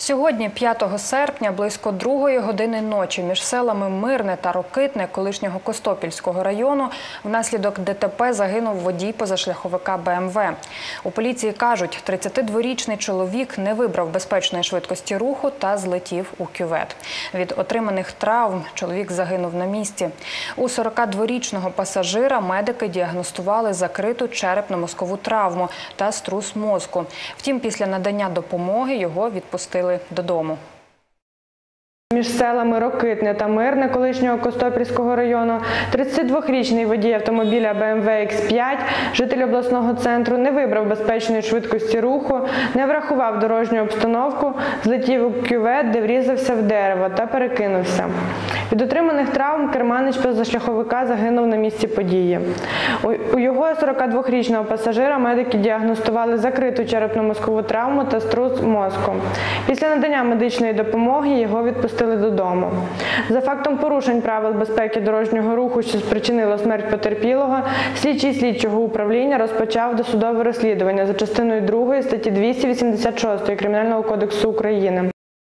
Сьогодні, 5 серпня, близько 2-ї години ночі між селами Мирне та Рокитне колишнього Костопільського району внаслідок ДТП загинув водій позашляховика БМВ. У поліції кажуть, 32-річний чоловік не вибрав безпечної швидкості руху та злетів у кювет. Від отриманих травм чоловік загинув на місці. У 42-річного пасажира медики діагностували закриту черепно-мозкову травму та струс мозку. Втім, після надання допомоги його відпустили додому. Між селами Рокитне та Мирне колишнього Костопільського району 32-річний водій автомобіля BMW X5, житель обласного центру, не вибрав безпечної швидкості руху, не врахував дорожню обстановку, злетів у кювет, де врізався в дерево та перекинувся. Від отриманих травм керманич позашляховика загинув на місці події. У його 42-річного пасажира медики діагностували закриту черепно-мозкову травму та струс мозку. Після надання медичної допомоги його відпустили додому. За фактом порушень правил безпеки дорожнього руху, що спричинило смерть потерпілого, слідчий слідчого управління розпочав досудове розслідування за частиною 2 статті 286 Кримінального кодексу України.